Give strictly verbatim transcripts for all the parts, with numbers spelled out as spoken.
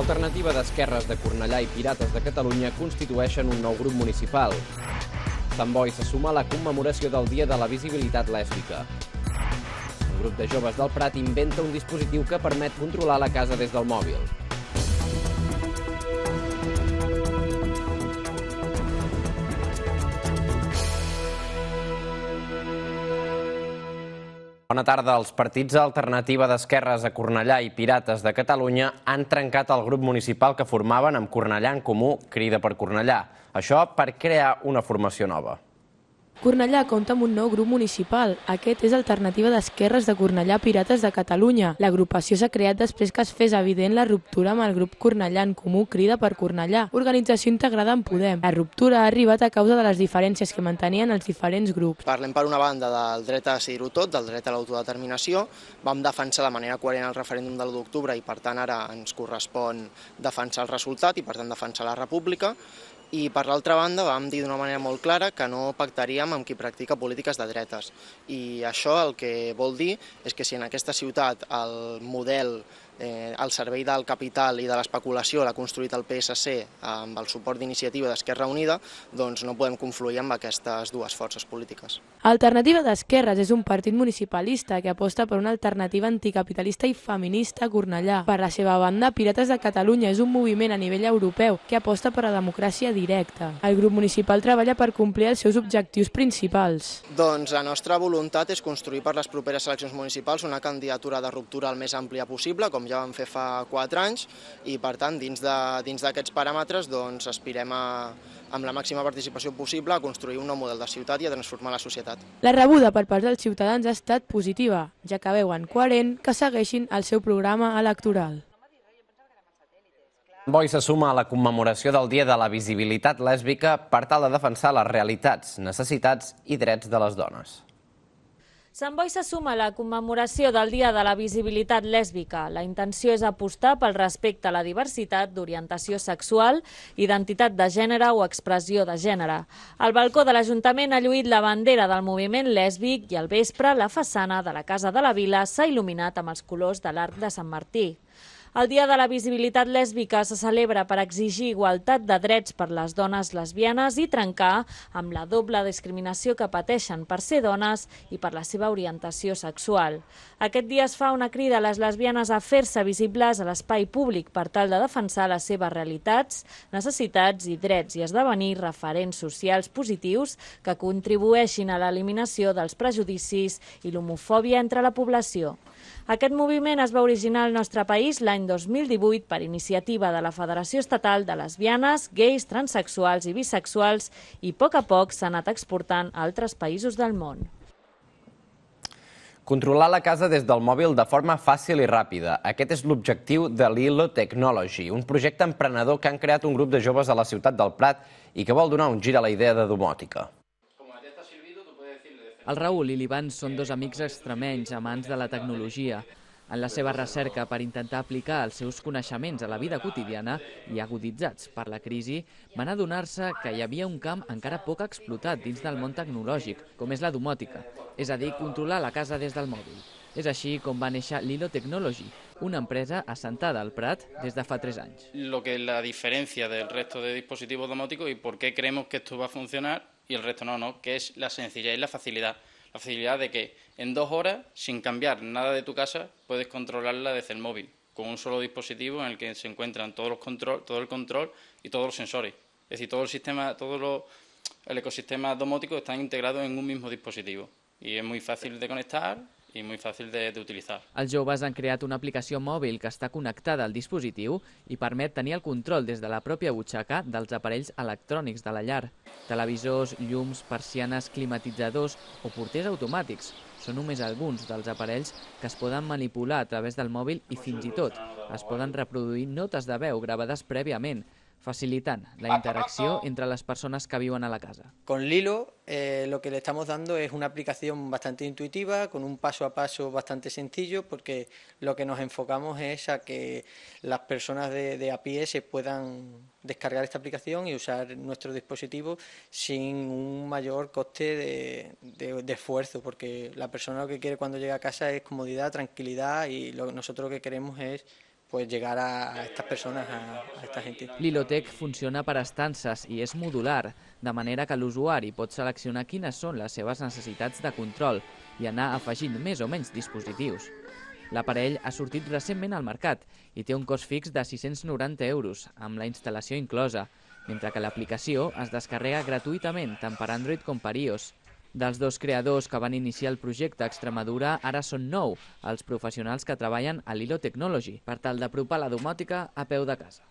L'alternativa d'Esquerres de Cornellà i Pirates de Catalunya constitueixen un nou grup municipal. Sant Boi se suma a la commemoració del Dia de la Visibilitat Lèsbica. Un grup de joves del Prat inventa un dispositiu que permet controlar la casa des del mòbil. Bona tarda. Els partits Alternativa d'Esquerres a Cornellà i Pirates de Catalunya han trencat el grup municipal que formaven amb Cornellà en Comú, Crida per Cornellà. Això per crear una formació nova. Cornellà compta amb un nou grup municipal. Aquest és Alternativa d'Esquerres de Cornellà Pirates de Catalunya. L'agrupació s'ha creat després que es fes evident la ruptura amb el grup Cornellà en Comú Crida per Cornellà, organització integrada en Podem. La ruptura ha arribat a causa de les diferències que mantenien els diferents grups. Parlem per una banda del dret a decidir-ho tot, del dret a l'autodeterminació. Vam defensar de manera coherent el referèndum de l'u d'octubre i per tant ara ens correspon defensar el resultat i per tant defensar la república. I per l'altra banda vam dir d'una manera molt clara que no pactaríem amb qui practica polítiques de dretes. I això el que vol dir és que si en aquesta ciutat el model eh, al servei del capital i de l'especulació l'ha construït el P S C amb el suport d'Iniciativa d'Esquerra Unida, doncs no podem confluir amb aquestes dues forces polítiques. Alternativa d'Esquerres és un partit municipalista que aposta per una alternativa anticapitalista i feminista a Cornellà. Per la seva banda, Pirates de Catalunya és un moviment a nivell europeu que aposta per la democràcia directa. El grup municipal treballa per complir els seus objectius principals. Doncs la nostra voluntat és construir per les properes eleccions municipals una candidatura de ruptura el més àmplia possible, com ja vam fer fa quatre anys, i per tant, dins d'aquests paràmetres, doncs aspirem a, amb la màxima participació possible, a construir un nou model de ciutat i a transformar la societat. La rebuda per part dels ciutadans ha estat positiva, ja que veuen coherent que segueixin el seu programa electoral. Sant Boi se suma a la commemoració del Dia de la Visibilitat Lèsbica per tal de defensar les realitats, necessitats i drets de les dones. Sant Boi se suma a la commemoració del Dia de la Visibilitat Lèsbica. La intenció és apostar pel respecte a la diversitat d'orientació sexual, identitat de gènere o expressió de gènere. Al balcó de l'Ajuntament ha lluït la bandera del moviment lèsbic i al vespre la façana de la Casa de la Vila s'ha il·luminat amb els colors de l'Arc de Sant Martí. El Dia de la Visibilitat Lèsbica se celebra per exigir igualtat de drets per les dones lesbianes i trencar amb la doble discriminació que pateixen per ser dones i per la seva orientació sexual. Aquest dia es fa una crida a les lesbianes a fer-se visibles a l'espai públic per tal de defensar les seves realitats, necessitats i drets i esdevenir referents socials positius que contribueixin a l'eliminació dels prejudicis i l'homofòbia entre la població. Aquest moviment es va originar al nostre país l'any dos mil divuit per iniciativa de la Federació Estatal de Lesbianes, Gais, Transsexuals i Bisexuals i a poc a poc s'ha anat exportant a altres països del món. Controlar la casa des del mòbil de forma fàcil i ràpida. Aquest és l'objectiu de Lilo Technology, un projecte emprenedor que han creat un grup de joves a la ciutat del Prat i que vol donar un gir a la idea de domòtica. El Raül i l'Ivan són dos amics extremenys, amants de la tecnologia. En la seva recerca per intentar aplicar els seus coneixements a la vida quotidiana i aguditzats per la crisi, van adonar-se que hi havia un camp encara poc explotat dins del món tecnològic, com és la domòtica, és a dir, controlar la casa des del mòbil. És així com va néixer Lilo Technology, una empresa assentada al Prat des de fa tres anys. Lo que es la diferencia del resto de dispositivos domóticos y por qué creemos que esto va a funcionar y el resto no, ¿no? Que es la sencillez y la facilidad. La facilidad de que en dos horas, sin cambiar nada de tu casa, puedes controlarla desde el móvil, con un solo dispositivo en el que se encuentran todos los control, todo el control y todos los sensores. Es decir, todo el sistema, todo lo, el ecosistema domótico está integrado en un mismo dispositivo y es muy fácil de conectar i molt fàcil de, de utilitzar. Els joves han creat una aplicació mòbil que està connectada al dispositiu i permet tenir el control des de la pròpia butxaca dels aparells electrònics de la llar. Televisors, llums, persianes, climatitzadors o porters automàtics són només alguns dels aparells que es poden manipular a través del mòbil i fins i tot es poden reproduir notes de veu gravades prèviament, facilitant la interacció entre las personas que viven a la casa. Con Lilo eh, lo que le estamos dando es una aplicación bastante intuitiva, con un paso a paso bastante sencillo, porque lo que nos enfocamos es a que las personas de, de a pie se puedan descargar esta aplicación y usar nuestro dispositivo sin un mayor coste de, de, de esfuerzo, porque la persona lo que quiere cuando llega a casa es comodidad, tranquilidad, y lo, nosotros lo que queremos es pues llegar a estas personas, a, a esta gente. L'Ilotec funciona per estances i és modular, de manera que l'usuari pot seleccionar quines són les seves necessitats de control i anar afegint més o menys dispositius. L'aparell ha sortit recentment al mercat i té un cost fix de sis-cents noranta euros, amb la instal·lació inclosa, mentre que l'aplicació es descarrega gratuïtament tant per Android com per iOS. Dels dos creadors que van iniciar el projecte a Extremadura, ara són nou els professionals que treballen a l'Ilo Technology per tal d'apropar la domòtica a peu de casa.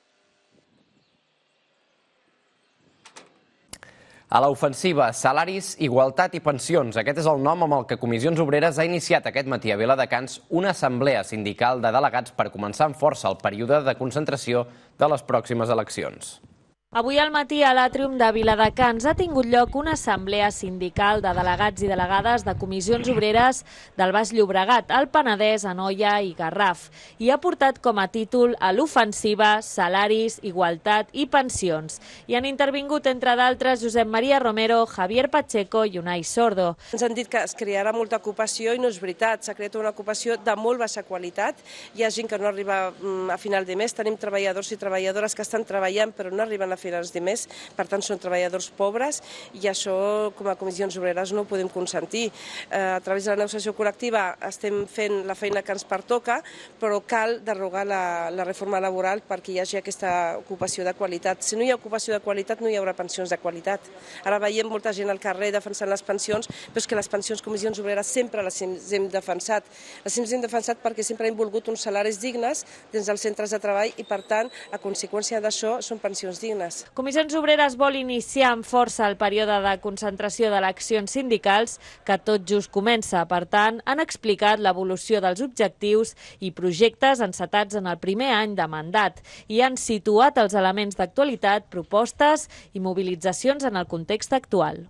A l'ofensiva, salaris, igualtat i pensions. Aquest és el nom amb el que Comissions Obreres ha iniciat aquest matí a Viladecans una assemblea sindical de delegats per començar amb força el període de concentració de les pròximes eleccions. Avui al matí a l'àtrium de Viladecans ha tingut lloc una assemblea sindical de delegats i delegades de comissions obreres del Baix Llobregat, el Penedès, Anoia i Garraf, i ha portat com a títol a l'ofensiva, salaris, igualtat i pensions. Hi han intervingut, entre d'altres, Josep Maria Romero, Javier Pacheco i Unai Sordo. Ens han dit que es crearà molta ocupació i no és veritat, s'ha creat una ocupació de molt baixa qualitat, hi ha gent que no arriba a final de mes, tenim treballadors i treballadores que estan treballant però no arriben a finals de mes, per tant són treballadors pobres i això com a comissions obreres no ho podem consentir. A través de la negociació col·lectiva estem fent la feina que ens pertoca, però cal derogar la, la reforma laboral perquè hi hagi aquesta ocupació de qualitat. Si no hi ha ocupació de qualitat no hi haurà pensions de qualitat. Ara veiem molta gent al carrer defensant les pensions, però és que les pensions comissions obreres sempre les hem defensat. Les hem defensat perquè sempre hem volgut uns salaris dignes dins dels centres de treball i per tant, a conseqüència d'això, són pensions dignes. Comissions Obreres vol iniciar amb força el període de concentració d'eleccions sindicals que tot just comença. Per tant, han explicat l'evolució dels objectius i projectes encetats en el primer any de mandat i han situat els elements d'actualitat, propostes i mobilitzacions en el context actual.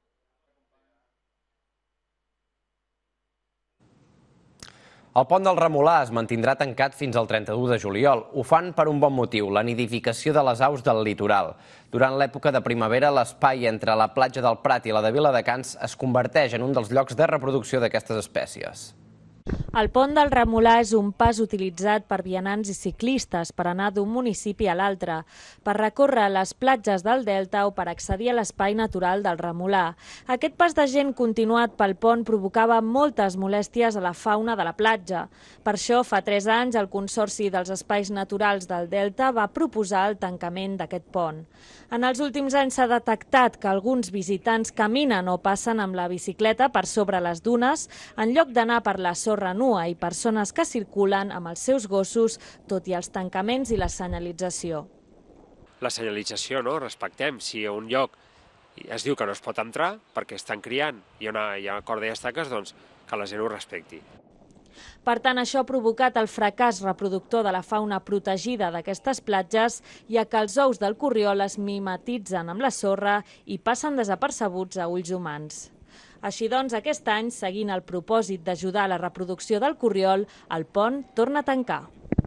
El pont del Remolà es mantindrà tancat fins al trenta-u de juliol. Ho fan per un bon motiu, la nidificació de les aus del litoral. Durant l'època de primavera, l'espai entre la platja del Prat i la de Viladecans es converteix en un dels llocs de reproducció d'aquestes espècies. El pont del Remolà és un pas utilitzat per vianants i ciclistes per anar d'un municipi a l'altre, per recórrer les platges del Delta o per accedir a l'espai natural del Remolà. Aquest pas de gent continuat pel pont provocava moltes molèsties a la fauna de la platja. Per això, fa tres anys, el Consorci dels Espais Naturals del Delta va proposar el tancament d'aquest pont. En els últims anys s'ha detectat que alguns visitants caminen o passen amb la bicicleta per sobre les dunes en lloc d'anar per la sorra nua i persones que circulen amb els seus gossos, tot i els tancaments i la senyalització. La senyalització, no? Respectem. Si a un lloc es diu que no es pot entrar perquè estan criant i hi ha una, hi ha una corda i estaques, doncs que la gent ho respecti. Per tant, això ha provocat el fracàs reproductor de la fauna protegida d'aquestes platges, ja que els ous del corriol es mimetitzen amb la sorra i passen desapercebuts a ulls humans. Així doncs, aquest any, seguint el propòsit d'ajudar a la reproducció del corriol, el pont torna a tancar.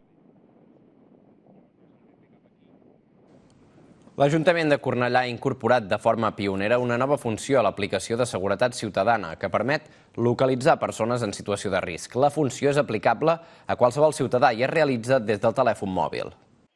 L'Ajuntament de Cornellà ha incorporat de forma pionera una nova funció a l'aplicació de seguretat ciutadana que permet localitzar persones en situació de risc. La funció és aplicable a qualsevol ciutadà i es realitza des del telèfon mòbil.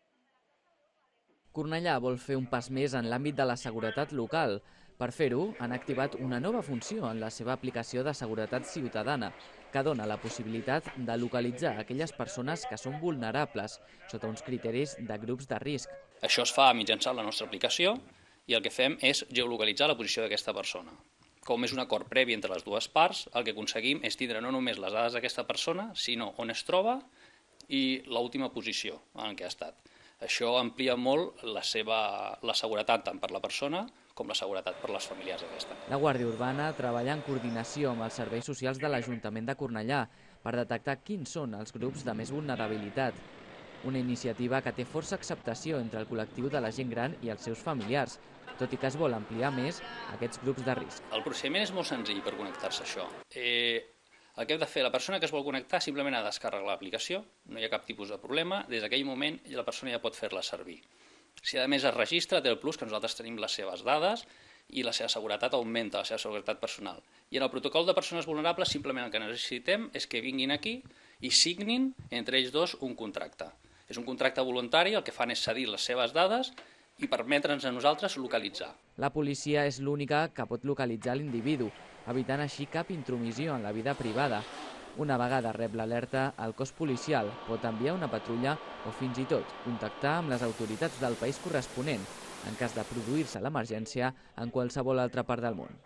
Cornellà vol fer un pas més en l'àmbit de la seguretat local. Per fer-ho, han activat una nova funció en la seva aplicació de seguretat ciutadana, que dona la possibilitat de localitzar aquelles persones que són vulnerables sota uns criteris de grups de risc. Això es fa mitjançant la nostra aplicació i el que fem és geolocalitzar la posició d'aquesta persona. Com és un acord previ entre les dues parts, el que aconseguim és tindre no només les dades d'aquesta persona, sinó on es troba i l'última posició en què ha estat. Això amplia molt la seva la seguretat tant per la persona com la seguretat per les famílies d'aquesta. La Guàrdia Urbana treballa en coordinació amb els serveis socials de l'Ajuntament de Cornellà per detectar quins són els grups de més vulnerabilitat. Una iniciativa que té força acceptació entre el col·lectiu de la gent gran i els seus familiars, tot i que es vol ampliar més aquests grups de risc. El procediment és molt senzill per connectar-se a això. Eh, el que hem de fer, la persona que es vol connectar simplement ha de descarregar l'aplicació, no hi ha cap tipus de problema, des d'aquell moment la persona ja pot fer-la servir. Si a més es registra, té el plus que nosaltres tenim les seves dades i la seva seguretat augmenta, la seva seguretat personal. I en el protocol de persones vulnerables simplement el que necessitem és que vinguin aquí i signin entre ells dos un contracte. És un contracte voluntari, el que fan és cedir les seves dades i permetre'ns a nosaltres localitzar. La policia és l'única que pot localitzar l'individu, evitant així cap intromissió en la vida privada. Una vegada rep l'alerta, el cos policial pot enviar una patrulla o fins i tot contactar amb les autoritats del país corresponent en cas de produir-se l'emergència en qualsevol altra part del món.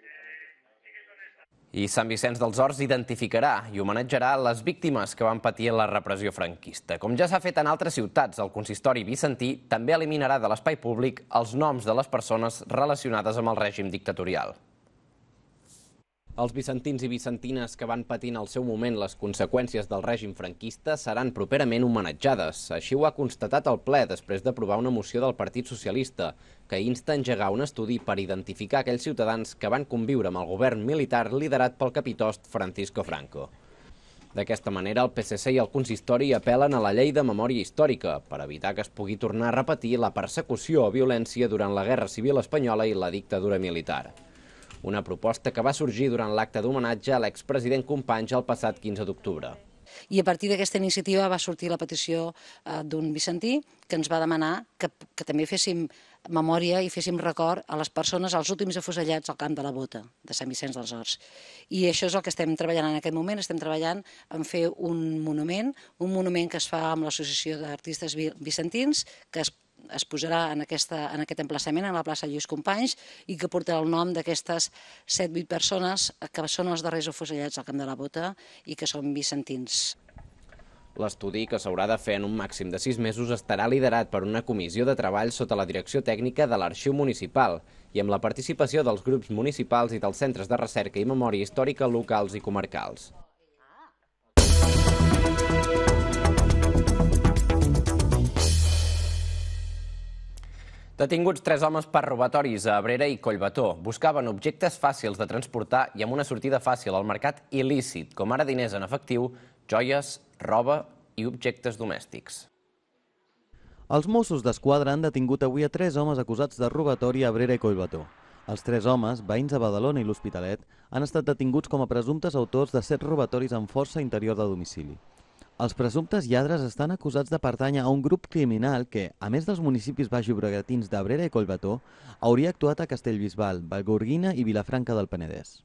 I Sant Vicenç dels Horts identificarà i homenatjarà les víctimes que van patir la repressió franquista. Com ja s'ha fet en altres ciutats, el consistori vicentí també eliminarà de l'espai públic els noms de les persones relacionades amb el règim dictatorial. Els vicentins i vicentines que van patir en el seu moment les conseqüències del règim franquista seran properament homenatjades. Així ho ha constatat el ple després d'aprovar una moció del Partit Socialista que insta a engegar un estudi per identificar aquells ciutadans que van conviure amb el govern militar liderat pel capitost Francisco Franco. D'aquesta manera, el P S C i el consistori apel·len a la llei de memòria històrica per evitar que es pugui tornar a repetir la persecució o violència durant la Guerra Civil Espanyola i la dictadura militar. Una proposta que va sorgir durant l'acte d'homenatge a l'expresident Companys el passat quinze d'octubre. I a partir d'aquesta iniciativa va sortir la petició d'un vicentí que ens va demanar que, que també féssim memòria i féssim record a les persones, als últims afusellats al Camp de la Bota, de Sant Vicenç dels Horts. I això és el que estem treballant en aquest moment, estem treballant en fer un monument, un monument que es fa amb l'Associació d'Artistes Vicentins, que es es posarà en, aquesta, en aquest emplaçament, a la plaça Lluís Companys, i que portarà el nom d'aquestes set vuit persones que són els darrers afusellats al Camp de la Bota i que són vicentins. L'estudi, que s'haurà de fer en un màxim de sis mesos, estarà liderat per una comissió de treball sota la direcció tècnica de l'Arxiu Municipal i amb la participació dels grups municipals i dels centres de recerca i memòria històrica locals i comarcals. Detinguts tres homes per robatoris a Abrera i Collbató. Buscaven objectes fàcils de transportar i amb una sortida fàcil al mercat il·lícit, com ara diners en efectiu, joies, roba i objectes domèstics. Els Mossos d'Esquadra han detingut avui a tres homes acusats de robatori a Abrera i Collbató. Els tres homes, veïns de Badalona i l'Hospitalet, han estat detinguts com a presumptes autors de set robatoris amb força interior de domicili. Els presumptes lladres estan acusats de pertànyer a un grup criminal que, a més dels municipis baix-llobregatins d'Abrera i Collbató, hauria actuat a Castellbisbal, Vallgorguina i Vilafranca del Penedès.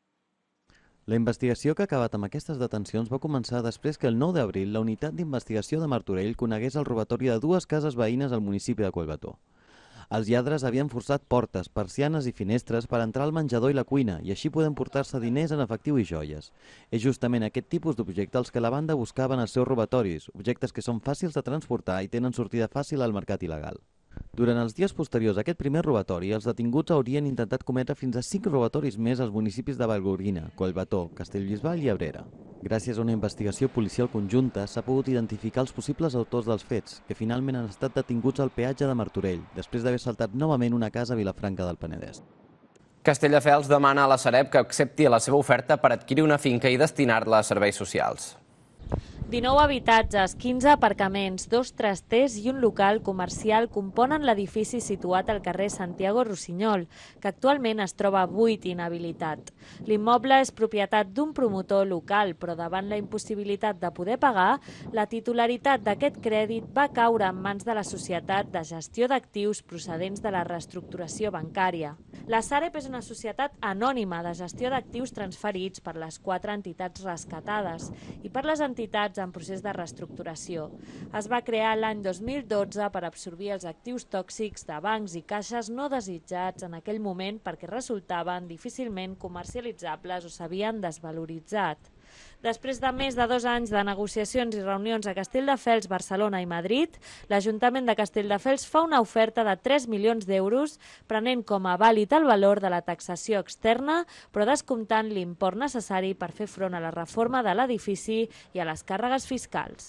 La investigació que ha acabat amb aquestes detencions va començar després que el nou d'abril la unitat d'investigació de Martorell conegués el robatori de dues cases veïnes al municipi de Collbató. Els lladres havien forçat portes, persianes i finestres per entrar al menjador i la cuina i així poden portar-se diners en efectiu i joies. És justament aquest tipus d'objectes els que la banda buscava en els seus robatoris, objectes que són fàcils de transportar i tenen sortida fàcil al mercat il·legal. Durant els dies posteriors a aquest primer robatori, els detinguts haurien intentat cometre fins a cinc robatoris més als municipis de Vallgorguina, Collbató, Castellbisbal i Abrera. Gràcies a una investigació policial conjunta s'ha pogut identificar els possibles autors dels fets, que finalment han estat detinguts al peatge de Martorell, després d'haver saltat novament una casa a Vilafranca del Penedès. Castelldefels demana a la Sareb que accepti la seva oferta per adquirir una finca i destinar-la a serveis socials. dinou habitatges, quinze aparcaments, dos trasters i un local comercial componen l'edifici situat al carrer Santiago Rossinyol, que actualment es troba buit i inhabilitat. L'immoble és propietat d'un promotor local, però davant la impossibilitat de poder pagar, la titularitat d'aquest crèdit va caure en mans de la Societat de Gestió d'Actius procedents de la reestructuració bancària. La Sareb és una societat anònima de gestió d'actius transferits per les quatre entitats rescatades i per les entitats en procés de reestructuració. Es va crear l'any dos mil dotze per absorbir els actius tòxics de bancs i caixes no desitjats en aquell moment perquè resultaven difícilment comercialitzables o s'havien desvaloritzat. Després de més de dos anys de negociacions i reunions a Castelldefels, Barcelona i Madrid, l'Ajuntament de Castelldefels fa una oferta de tres milions d'euros, prenent com a vàlid el valor de la taxació externa, però descomptant l'import necessari per fer front a la reforma de l'edifici i a les càrregues fiscals.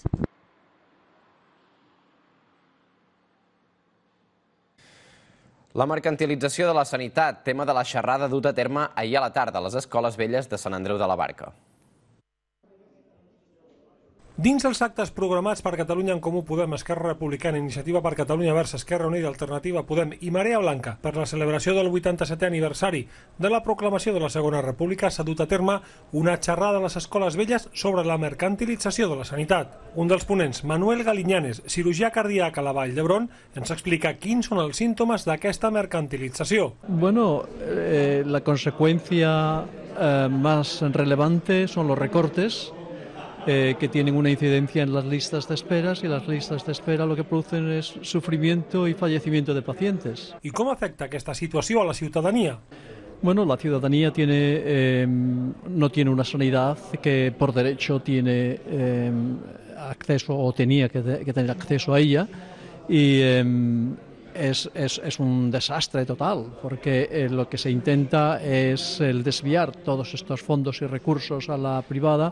La mercantilització de la sanitat, tema de la xerrada duta a terme ahir a la tarda a les Escoles Velles de Sant Andreu de la Barca. Dins els actes programats per Catalunya en Comú Podem, Esquerra Republicana, Iniciativa per Catalunya Verds, Esquerra Unida, Alternativa Podem i Marea Blanca per la celebració del vuitanta-setè aniversari de la proclamació de la Segona República, s'ha dut a terme una xerrada a les escoles velles sobre la mercantilització de la sanitat. Un dels ponents, Manuel Galiñanes, cirurgià cardíac a la Vall d'Hebron, ens explica quins són els símptomes d'aquesta mercantilització. Bueno, eh, la consecuencia eh, más relevante son los recortes, Eh, que tienen una incidencia en las listas de esperas, y las listas de espera lo que producen es sufrimiento y fallecimiento de pacientes. ¿Y cómo afecta esta situación a la ciudadanía? Bueno, la ciudadanía tiene, eh, no tiene una sanidad que por derecho tiene eh, acceso o tenía que, de, que tener acceso a ella, y eh, es, es, es un desastre total, porque eh, lo que se intenta es el desviar todos estos fondos y recursos a la privada,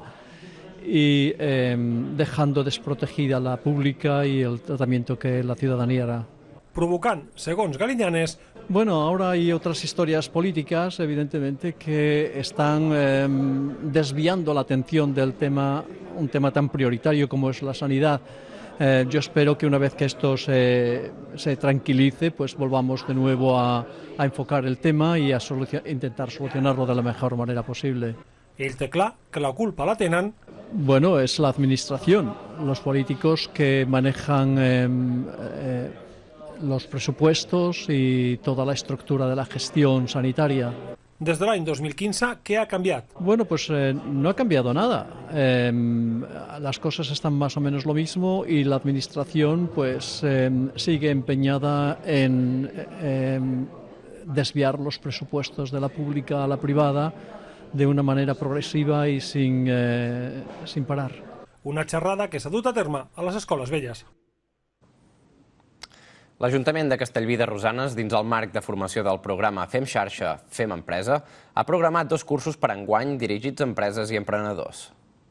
y eh, dejando desprotegida la pública y el tratamiento que la ciudadanía hará. Provocant, segons Galiñanes... Bueno, ahora hay otras historias políticas, evidentemente, que están eh, desviando la atención del tema, un tema tan prioritario como es la sanidad. Eh, yo espero que una vez que esto se, se tranquilice, pues volvamos de nuevo a, a enfocar el tema y a solucion- intentar solucionarlo de la mejor manera posible. Ell té clar que la culpa la tenen... Bueno, es la administración, los políticos que manejan eh, eh, los presupuestos y toda la estructura de la gestión sanitaria. Desde l'any dos mil quinze, ¿qué ha cambiado? Bueno, pues eh, no ha cambiado nada. Eh, las cosas están más o menos lo mismo, y la administración pues eh, sigue empeñada en eh, desviar los presupuestos de la pública a la privada de una manera progresiva i sin, eh, sin parar. Una xerrada que s'ha dut a terme a les escoles velles. L'Ajuntament de Castellví de Rosanes, dins el marc de formació del programa Fem Xarxa, Fem Empresa, ha programat dos cursos per enguany dirigits a empreses i emprenedors.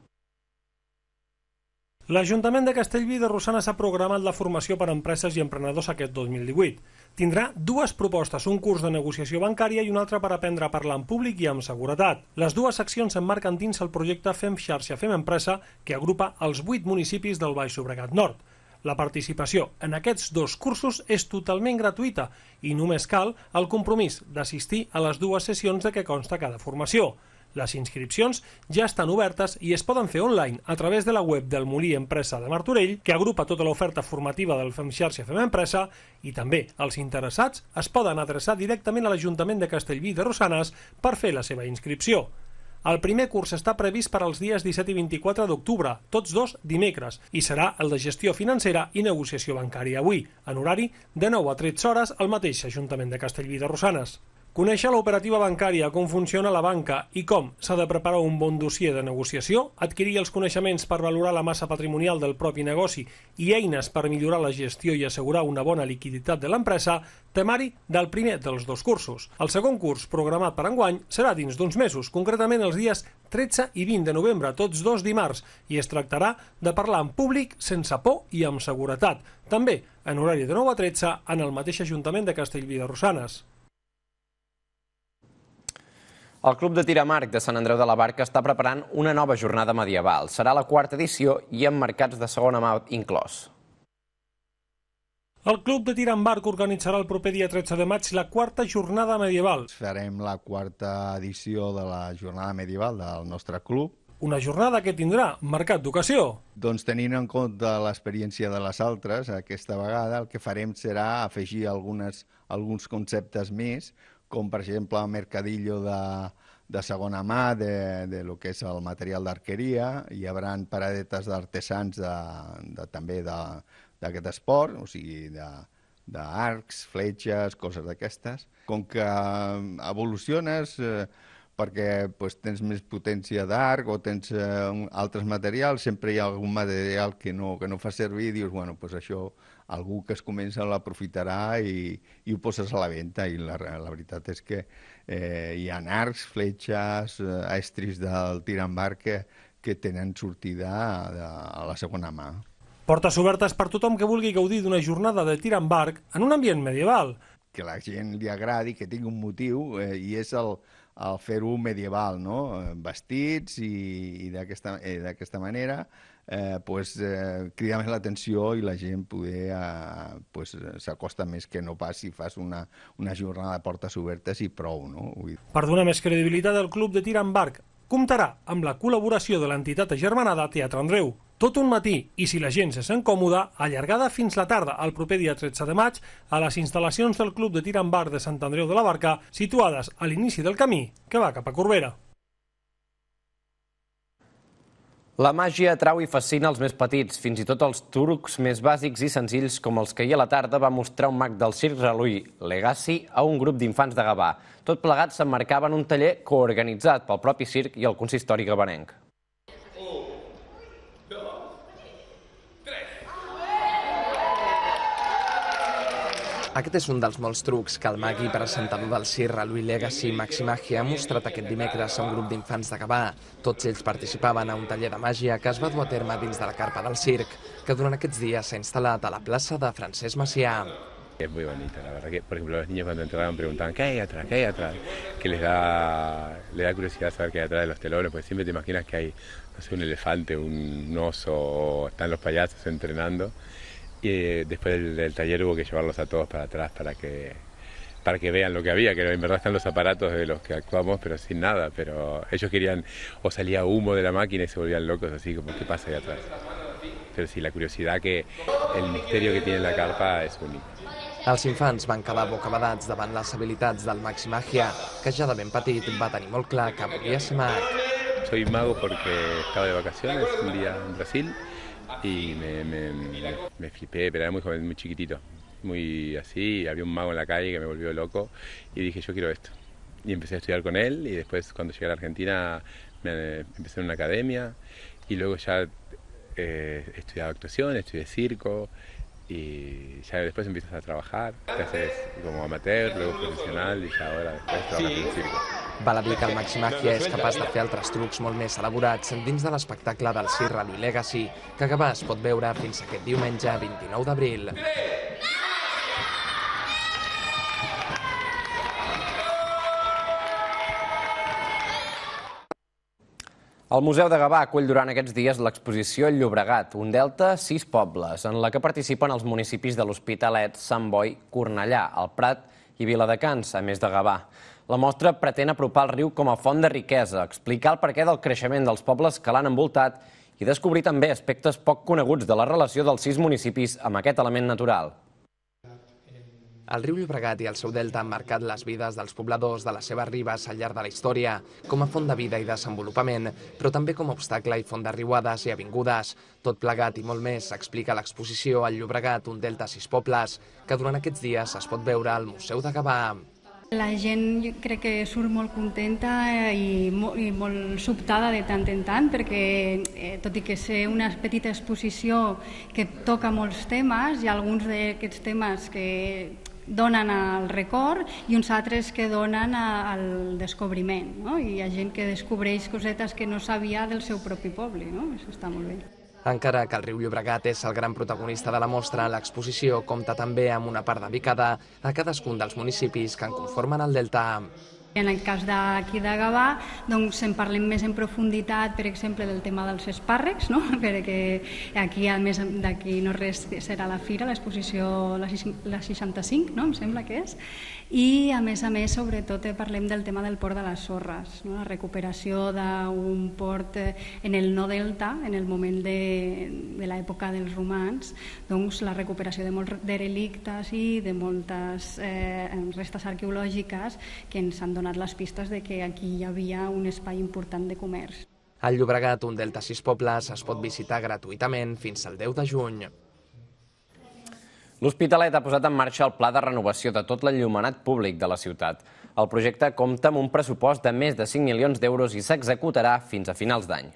L'Ajuntament de Castellví de Rosanes ha programat la formació per a empreses i emprenedors aquest dos mil divuit. Tindrà dues propostes, un curs de negociació bancària i un altre per aprendre a parlar en públic i amb seguretat. Les dues seccions s'emmarquen dins el projecte Fem Xarxa, Fem Empresa, que agrupa els vuit municipis del Baix Llobregat Nord. La participació en aquests dos cursos és totalment gratuïta i només cal el compromís d'assistir a les dues sessions de què consta cada formació. Les inscripcions ja estan obertes i es poden fer online a través de la web del Molí Empresa de Martorell, que agrupa tota l'oferta formativa del Fem Xarxa Fem Empresa, i també els interessats es poden adreçar directament a l'Ajuntament de Castellví de Rosanes per fer la seva inscripció. El primer curs està previst per als dies disset i vint-i-quatre d'octubre, tots dos dimecres, i serà el de gestió financera i negociació bancària avui, en horari de nou a tretze hores al mateix Ajuntament de Castellví de Rosanes. Conèixer l'operativa bancària, com funciona la banca i com s'ha de preparar un bon dossier de negociació, adquirir els coneixements per valorar la massa patrimonial del propi negoci i eines per millorar la gestió i assegurar una bona liquiditat de l'empresa, temari del primer dels dos cursos. El segon curs, programat per enguany, serà dins d'uns mesos, concretament els dies tretze i vint de novembre, tots dos dimarts, i es tractarà de parlar en públic sense por i amb seguretat, també en horari de nou a tretze en el mateix Ajuntament de Castellví de Rosanes. El Club de Tir amb Arc de Sant Andreu de la Barca està preparant una nova jornada medieval. Serà la quarta edició i amb mercats de segona mà inclòs. El Club de Tir amb Arc organitzarà el proper dia tretze de maig la quarta jornada medieval. Farem la quarta edició de la jornada medieval del nostre club. Una jornada que tindrà mercat d'ocasió. Doncs tenint en compte l'experiència de les altres, aquesta vegada el que farem serà afegir algunes, alguns conceptes més, com per exemple el mercadillo de, de segona mà de, de lo que és el material d'arqueria. Hi haurà paradetes d'artesans de, de, també d'aquest esport, o sigui, d'arcs, fletxes, coses d'aquestes. Com que evoluciones eh, perquè pues, tens més potència d'arc o tens eh, altres materials, sempre hi ha algun material que no, que no fa servir i dius, bueno, pues això algú que es comença l'aprofitarà i, i ho poses a la venda. I la, la veritat és que eh, hi ha arcs, fletxes, eh, estris del tir amb arc que, que tenen sortida de, a la segona mà. Portes obertes per tothom que vulgui gaudir d'una jornada de tir amb arc en un ambient medieval. Que la gent li agradi, que tingui un motiu, eh, i és el, al fer-ho medieval, no? Vestits i, i d'aquesta manera eh, pues, eh, crida més l'atenció i la gent poder eh, pues, s'acosta més que no pas si fas una, una jornada de portes obertes i prou, no? Per donar més credibilitat, el Club de Tir amb Arc comptarà amb la col·laboració de l'entitat agermanada Teatre Andreu. Tot un matí, i si la gent se sent còmoda, allargada fins la tarda el proper dia tretze de maig a les instal·lacions del Club de Tir amb Arc de Sant Andreu de la Barca, situades a l'inici del camí que va cap a Corbera. La màgia atrau i fascina els més petits, fins i tot els trucs més bàsics i senzills com els que ahir a la tarda va mostrar un mag del circ Reluí Legacy a un grup d'infants de Gavà. Tot plegat s'emmarcava en un taller coorganitzat pel propi circ i el consistori gavanenc. Aquest és un dels molts trucs que el mag i presentador del circ Reluí Legacy, Maxi Màgia, ha mostrat aquest dimecres a un grup d'infants de Gavà. Tots ells participaven a un taller de màgia que es va dur a terme dins de la carpa del circ, que durant aquests dies s'ha instal·lat a la plaça de Francesc Macià. Es muy bonita, la verdad que, por ejemplo, los niños cuando entraban preguntaban ¿qué hay atrás? ¿Qué hay atrás? Que les da, les da curiosidad saber qué hay atrás de los telones, porque siempre te imaginas que hay, no sé, un elefante, un oso, o están los payasos entrenando. Y después del, del taller hubo que llevarlos a todos para atrás para que, para que vean lo que había, que en verdad están los aparatos de los que actuamos, pero sin nada. Pero ellos querían, o salía humo de la máquina y se volvían locos, así como, ¿qué pasa ahí atrás? Pero sí, la curiosidad, que el misterio que tiene la carpa es único. Els infants van quedar bocabadats davant les habilitats del Maxi Màgia, que ja de ben petit va tenir molt clar que volia ser mag. Soy mago porque estaba de vacaciones un día en Brasil y me, me, me, me flipé, pero era muy joven, muy chiquitito, muy así, había un mago en la calle que me volvió loco y dije yo quiero esto. Y empecé a estudiar con él y después cuando llegué a la Argentina me empecé en una academia y luego ya eh, estudiaba actuación, estudié circo. Y ya después empiezas a trabajar, te haces como amateur, luego profesional y ya ahora después trabajas en el circo. Val a dir que el Maxi Màgia és capaç de fer altres trucs molt més elaborats dins de l'espectacle del circ Reluí Legacy, que a Gavà es pot veure fins aquest diumenge vint-i-nou d'abril. El Museu de Gavà acull durant aquests dies l'exposició El Llobregat, un delta, sis pobles, en la que participen els municipis de l'Hospitalet, Sant Boi, Cornellà, el Prat i Viladecans, a més de Gavà. La mostra pretén apropar el riu com a font de riquesa, explicar el perquè del creixement dels pobles que l'han envoltat i descobrir també aspectes poc coneguts de la relació dels sis municipis amb aquest element natural. El riu Llobregat i el seu delta han marcat les vides dels pobladors de les seves ribes al llarg de la història, com a font de vida i desenvolupament, però també com a obstacle i font de riuades i avingudes. Tot plegat i molt més s'explica a l'exposició El Llobregat, un delta a sis pobles, que durant aquests dies es pot veure al Museu de Gavà. La gent jo crec que surt molt contenta i molt, i molt sobtada de tant en tant, perquè eh, tot i que ser una petita exposició que toca molts temes, hi ha alguns d'aquests temes que donen al record i uns altres que donen al descobriment, no? I hi ha gent que descobreix cosetes que no sabia del seu propi poble, no? Això està molt bé. Encara que el riu Llobregat és el gran protagonista de la mostra, l'exposició compta també amb una part dedicada a cadascun dels municipis que en conformen el delta. En el cas d'aquí de Gavà, doncs en parlem més en profunditat, per exemple, del tema dels espàrrecs, no? Perquè aquí, a més d'aquí no res, serà la fira, l'exposició la seixanta-cinc, no? Em sembla que és. I, a més a més, sobretot parlem del tema del port de les Sorres, no? La recuperació d'un port en el no delta, en el moment de, de l'època dels romans, doncs la recuperació de molts derelictes i de moltes eh, restes arqueològiques que ens han donat les pistes de que aquí hi havia un espai important de comerç. Al Llobregat, un delta a sis pobles, es pot visitar gratuïtament fins al deu de juny. L'Hospitalet ha posat en marxa el pla de renovació de tot l'enllumenat públic de la ciutat. El projecte compta amb un pressupost de més de cinc milions d'euros i s'executarà fins a finals d'any.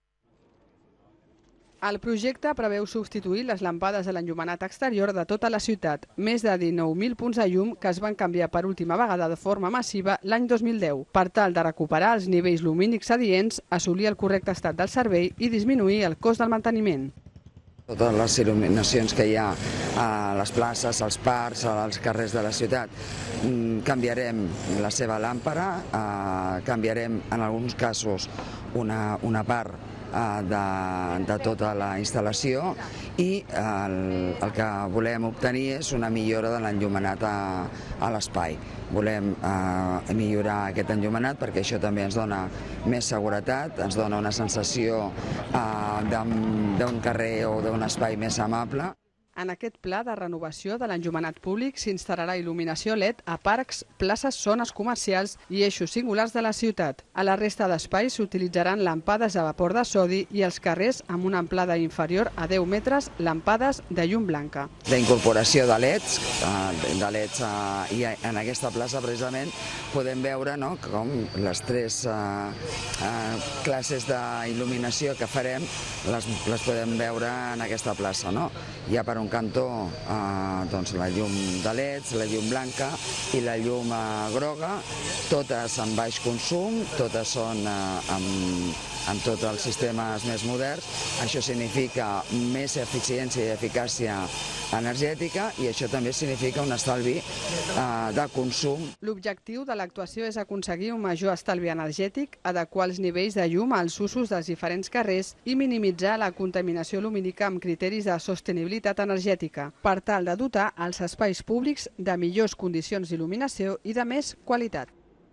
El projecte preveu substituir les lampades de l'enllumenat exterior de tota la ciutat, més de dinou mil punts de llum que es van canviar per última vegada de forma massiva l'any dos mil deu, per tal de recuperar els nivells lumínics adients, assolir el correcte estat del servei i disminuir el cost del manteniment. Totes les il·luminacions que hi ha a les places, als parcs, als carrers de la ciutat, canviarem la seva làmpara, canviarem en alguns casos una, una part de, de tota la instal·lació i el, el que volem obtenir és una millora de l'enllumenat a, a l'espai. Volem eh, millorar aquest enllumenat perquè això també ens dona més seguretat, ens dona una sensació eh, d'un carrer o d'un espai més amable. En aquest pla de renovació de l'enllumenat públic s'instal·larà il·luminació L E D a parcs, places, zones comercials i eixos singulars de la ciutat. A la resta d'espais s'utilitzaran lampades a vapor de sodi i als carrers amb una amplada inferior a deu metres, lampades de llum blanca. La incorporació de leds, de leds i en aquesta plaça precisament podem veure no, com les tres eh, eh, classes d'il·luminació que farem les, les podem veure en aquesta plaça. No? Hi ha per un cantó eh, doncs, la llum de leds, la llum blanca i la llum eh, groga, totes amb baix consum, totes són eh, amb, amb tots els sistemes més moderns. Això significa més eficiència i eficàcia energètica i això també significa un estalvi eh, de consum. L'objectiu de l'actuació és aconseguir un major estalvi energètic, adequar els nivells de llum als usos dels diferents carrers i minimitzar la contaminació lumínica amb criteris de sostenibilitat energètica, per tal de dotar els espais públics de millors condicions d'il·luminació i de més qualitat.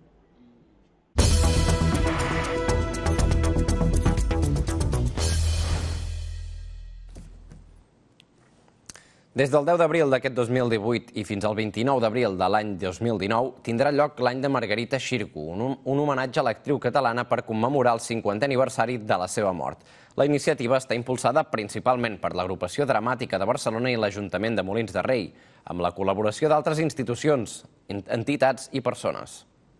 Des del deu d'abril d'aquest dos mil divuit i fins al vint-i-nou d'abril de l'any dos mil dinou tindrà lloc l'any de Margarita Xirgu, un, un homenatge a l'actriu catalana per commemorar el cinquantè aniversari de la seva mort. La iniciativa està impulsada principalment per l'Agrupació Dramàtica de Barcelona i l'Ajuntament de Molins de Rei, amb la col·laboració d'altres institucions, entitats i persones.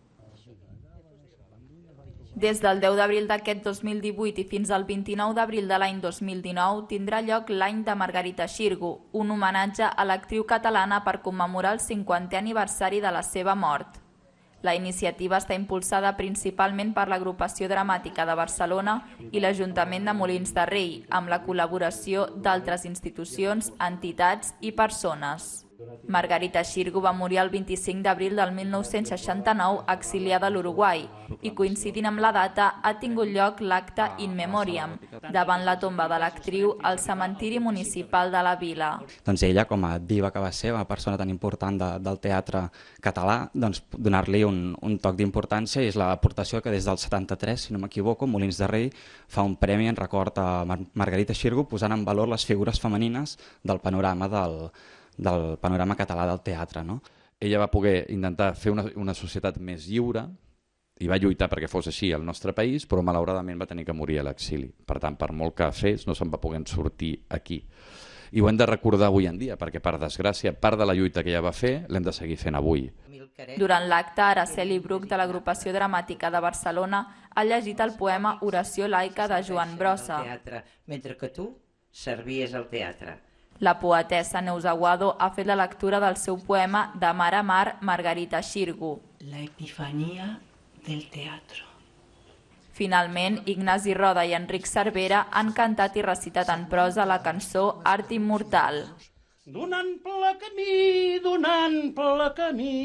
Des del deu d'abril d'aquest dos mil divuit i fins al vint-i-nou d'abril de l'any dos mil dinou tindrà lloc l'any de Margarita Xirgu, un homenatge a l'actriu catalana per commemorar el cinquantè aniversari de la seva mort. La iniciativa està impulsada principalment per l'Agrupació Dramàtica de Barcelona i l'Ajuntament de Molins de Rei, amb la col·laboració d'altres institucions, entitats i persones. Margarita Xirgu va morir el vint-i-cinc d'abril del mil nou-cents seixanta-nou exiliada a l'Uruguai i coincidint amb la data ha tingut lloc l'acte In Memoriam davant la tomba de l'actriu al cementiri municipal de la vila. Doncs ella, com a diva que va ser, una persona tan important de, del teatre català, doncs donar-li un, un toc d'importància i és l'aportació que des del setanta-tres, si no m'equivoco, Molins de Rei fa un premi en record a Mar Margarita Xirgu posant en valor les figures femenines del panorama del del panorama català del teatre. No? Ella va poder intentar fer una, una societat més lliure i va lluitar perquè fos així al nostre país, però malauradament va tenir que morir a l'exili. Per tant, per molt que fes, no se'n va poder sortir aquí. I ho hem de recordar avui en dia, perquè per desgràcia, part de la lluita que ella va fer l'hem de seguir fent avui. Durant l'acte, Araceli Bruch, de l'Agrupació Dramàtica de Barcelona, ha llegit el poema Oració laica de Joan Brossa. Mentre que tu servies al teatre. La poetessa Neus Aguado ha fet la lectura del seu poema De mar a mar, Margarita Xirgu. La epifania del teatro. Finalment, Ignasi Roda i Enric Cervera han cantat i recitat en prosa la cançó Art Immortal. Donant ple camí, donant ple camí.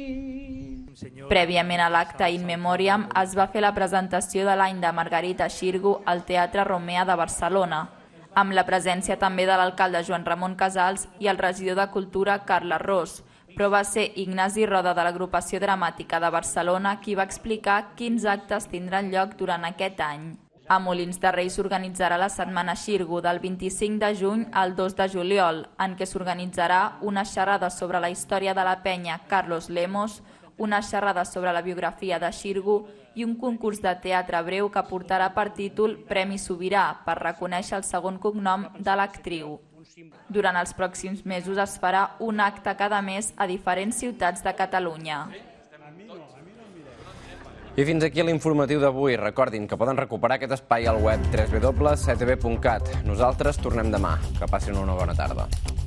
Prèviament a l'acte In Memoriam es va fer la presentació de l'any de Margarita Xirgu al Teatre Romea de Barcelona, amb la presència també de l'alcalde Joan Ramon Casals i el regidor de Cultura Carles Ros, però va ser Ignasi Roda de l'Agrupació Dramàtica de Barcelona qui va explicar quins actes tindran lloc durant aquest any. A Molins de Rei s'organitzarà la Setmana Xirgu del vint-i-cinc de juny al dos de juliol, en què s'organitzarà una xerrada sobre la història de la penya Carlos Lemos, una xerrada sobre la biografia de Xirgu i un concurs de teatre breu que portarà per títol Premi Sobirà per reconèixer el segon cognom de l'actriu. Durant els pròxims mesos es farà un acte cada mes a diferents ciutats de Catalunya. I fins aquí l'informatiu d'avui. Recordin que poden recuperar aquest espai al web w w w punt c t v punt cat. Nosaltres tornem demà. Que passin una bona tarda.